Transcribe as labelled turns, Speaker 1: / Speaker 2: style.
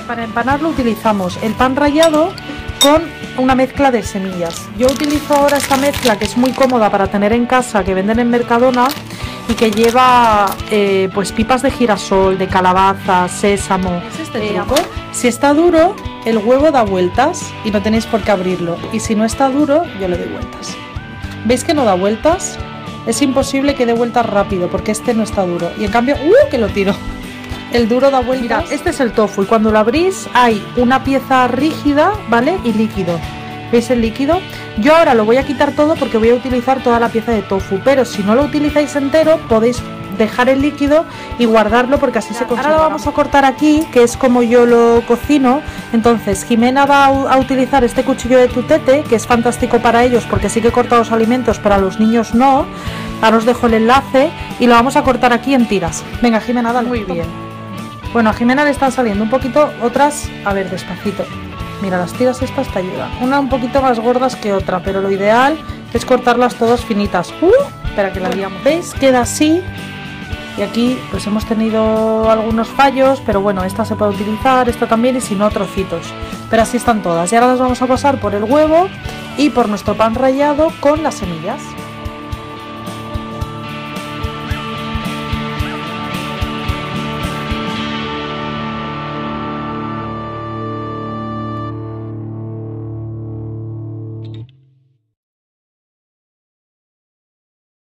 Speaker 1: Para empanarlo utilizamos el pan rallado con una mezcla de semillas. Yo utilizo ahora esta mezcla que es muy cómoda para tener en casa, que venden en Mercadona, y que lleva pues pipas de girasol, de calabaza, sésamo. ¿Es este truco? Si está duro, el huevo da vueltas y no tenéis por qué abrirlo. Y si no está duro, yo le doy vueltas. ¿Veis que no da vueltas? Es imposible que dé vueltas rápido porque este no está duro. Y en cambio, que lo tiro. El duro da vueltas. Mira, este es el tofu y cuando lo abrís hay una pieza rígida, ¿vale? Y líquido. ¿Veis el líquido? Yo ahora lo voy a quitar todo porque voy a utilizar toda la pieza de tofu, pero si no lo utilizáis entero podéis dejar el líquido y guardarlo porque así se conserva. Ahora lo vamos a cortar aquí, que es como yo lo cocino. Entonces Jimena va a utilizar este cuchillo de tutete, que es fantástico para ellos porque sí que corta los alimentos, para los niños no. Ahora os dejo el enlace y lo vamos a cortar aquí en tiras. Venga, Jimena, dale. Muy bien. Bueno, a Jimena le están saliendo un poquito, otras, a ver, despacito. Mira, las tiras estas te ayudan. Una un poquito más gordas que otra, pero lo ideal es cortarlas todas finitas. Espera que la liamos. ¿Veis? Queda así. Y aquí pues hemos tenido algunos fallos, pero bueno, esta se puede utilizar, esta también, y si no, trocitos. Pero así están todas. Y ahora las vamos a pasar por el huevo y por nuestro pan rallado con las semillas.